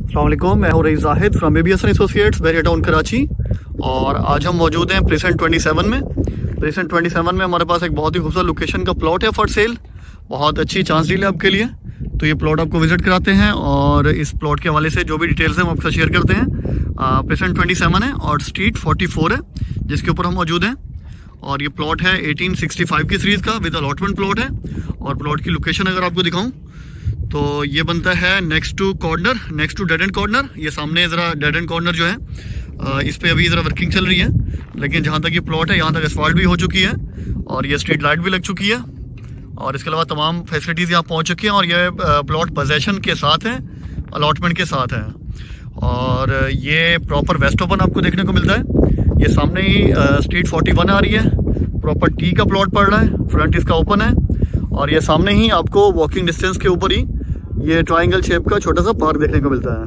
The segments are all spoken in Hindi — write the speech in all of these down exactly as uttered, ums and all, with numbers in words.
अस्सलाम वालेकुम, मैं हूं Raees Zahid from ABS associates Bahria town Karachi. और आज हम मौजूद हैं प्रेसेंट ट्वेंटी सेवन में। प्रेसेंट ट्वेंटी सेवन में हमारे पास एक बहुत ही खूबसूरत लोकेशन का प्लॉट है फॉर सेल। बहुत अच्छी चांस डील है आपके लिए, तो ये प्लॉट आपको विजिट कराते हैं और इस प्लॉट के हवाले से जो भी डिटेल्स हैं हम आपके साथ शेयर करते हैं। प्रेसेंट ट्वेंटी सेवन है और स्ट्रीट फोर्टी फोर है जिसके ऊपर हम मौजूद हैं। और ये प्लॉट है एटीन सिक्सटी फाइव की सीरीज़ का विद अलॉटमेंट प्लॉट है। और प्लॉट की लोकेशन अगर आपको दिखाऊं तो ये बनता है next to corner, next to dead end corner. ये सामने ज़रा डेड एंड कॉर्नर जो है इस पे अभी ज़रा वर्किंग चल रही है, लेकिन जहाँ तक ये प्लॉट है यहाँ तक एस्फाल्ट भी हो चुकी है और ये स्ट्रीट लाइट भी लग चुकी है और इसके अलावा तमाम फैसिलिटीज़ यहाँ पहुँच चुकी हैं। और ये प्लॉट पोजेसन के साथ है, अलॉटमेंट के साथ है और ये प्रॉपर वेस्ट ओपन आपको देखने को मिलता है। ये सामने ही स्ट्रीट फोर्टी वन आ रही है, प्रॉपर टी का प्लॉट पड़ रहा है, फ्रंट इसका ओपन है और ये सामने ही आपको वॉकिंग डिस्टेंस के ऊपर ही ये ट्रायंगल शेप का छोटा सा पार्क देखने को मिलता है।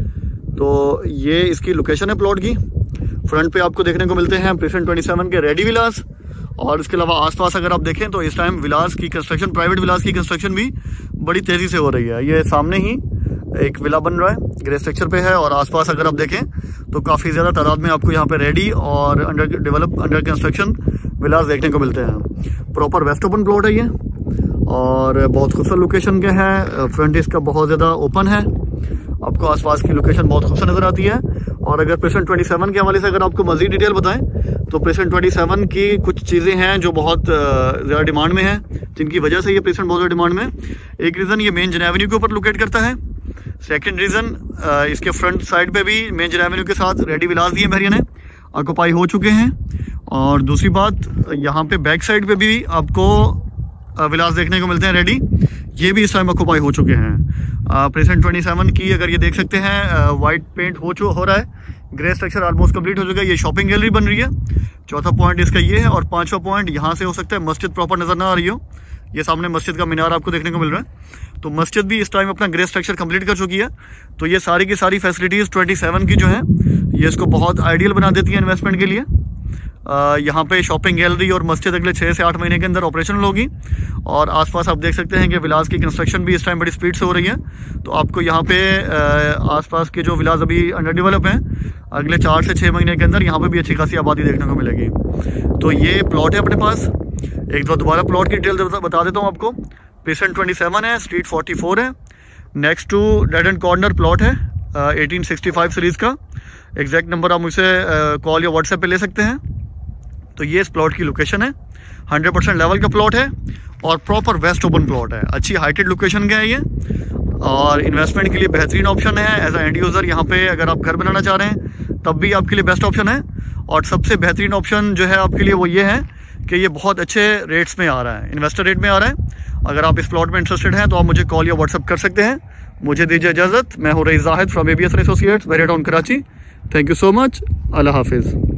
तो ये इसकी लोकेशन है प्लॉट की। फ्रंट पे आपको देखने को मिलते हैं प्रेसेंट ट्वेंटी सेवन के रेडी विलास। और इसके अलावा आसपास अगर आप देखें तो इस टाइम विलास की कंस्ट्रक्शन, प्राइवेट विलास की कंस्ट्रक्शन भी बड़ी तेज़ी से हो रही है। ये सामने ही एक विला बन रहा है, ग्रे स्ट्रक्चर पे है और आसपास अगर आप देखें तो काफ़ी ज़्यादा तादाद में आपको यहाँ पे रेडी और under develop, under construction villas देखने को मिलते हैं। प्रॉपर वेस्ट ओपन प्लॉट है ये और बहुत खूबसूरत लोकेशन के हैं। फ्रंट इसका बहुत ज़्यादा ओपन है, आपको आसपास की लोकेशन बहुत खूबसूरत नज़र आती है। और अगर प्रेसेंट ट्वेंटी सेवन के हवाले से अगर आपको मज़ीद डिटेल बताएं तो प्रेसेंट ट्वेंटी सेवन की कुछ चीज़ें हैं जो बहुत ज़्यादा डिमांड में हैं, जिनकी वजह से ये प्रेसेंट बहुत ज़्यादा डिमांड में है। एक रीज़न ये मेन जन एवेन्यू के ऊपर लोकेट करता है। सेकेंड रीज़न इसके फ्रंट साइड पे भी मेन जन एवेन्यू के साथ रेडी विलास दिए बैरिया ने ऑक्यूपाई हो चुके हैं। और दूसरी बात, यहाँ पे बैक साइड पे भी आपको विलास देखने को मिलते हैं रेडी, ये भी इस टाइम ऑक्यूपाई हो चुके हैं। प्रेसेंट ट्वेंटी सेवन की अगर ये देख सकते हैं वाइट पेंट हो चु हो रहा है, ग्रे स्ट्रक्चर ऑलमोस्ट कंप्लीट हो चुका है। ये शॉपिंग गैलरी बन रही है। चौथा पॉइंट इसका ये है और पांचवा पॉइंट यहाँ से हो सकता है मस्जिद प्रॉपर नजर ना आ रही हो। ये सामने मस्जिद का मीनार आपको देखने को मिल रहा है, तो मस्जिद भी इस टाइम अपना ग्रे स्ट्रक्चर कंप्लीट कर चुकी है। तो ये सारी की सारी फैसिलिटीज़ ट्वेंटी सेवन की जो है ये इसको बहुत आइडियल बना देती है इन्वेस्टमेंट के लिए। Uh, यहाँ पे शॉपिंग गैलरी और मस्जिद अगले छः से आठ महीने के अंदर ऑपरेशनल होगी। और आसपास आप देख सकते हैं कि विलास की कंस्ट्रक्शन भी इस टाइम बड़ी स्पीड से हो रही है। तो आपको यहाँ पे uh, आसपास के जो विलास अभी अंडर डेवलप हैं, अगले चार से छः महीने के अंदर यहाँ पे भी अच्छी खासी आबादी देखने को मिलेगी। तो ये प्लॉट है अपने पास। एक दो दोबारा प्लॉट की डिटेल बता देता हूँ आपको। प्रेसेंट ट्वेंटी सेवन है, स्ट्रीट फोर्टी फोर है, next to dead end corner plot है एटीन सिक्सटी फाइव सीरीज़ का। एग्जैक्ट नंबर आप मुझसे कॉल या व्हाट्सएप पे ले सकते हैं। तो ये इस प्लॉट की लोकेशन है, हंड्रेड परसेंट लेवल का प्लॉट है और प्रॉपर वेस्ट ओपन प्लॉट है। अच्छी हाइटेड लोकेशन का है ये और इन्वेस्टमेंट के लिए बेहतरीन ऑप्शन है। एज अ एंड यूज़र यहाँ पे अगर आप घर बनाना चाह रहे हैं तब भी आपके लिए बेस्ट ऑप्शन है। और सबसे बेहतरीन ऑप्शन जो है आपके लिए वो ये है कि ये बहुत अच्छे रेट्स में आ रहा है, इन्वेस्टर रेट में आ रहा है। अगर आप इस प्लॉट में इंटरेस्टेड हैं तो आप मुझे कॉल या व्हाट्सएप कर सकते हैं। मुझे दीजिए इजाज़त। मैं हूं Raees Zahid from ABS associates Bahria town Karachi. Thank you so much. अल्लाह हाफिज़।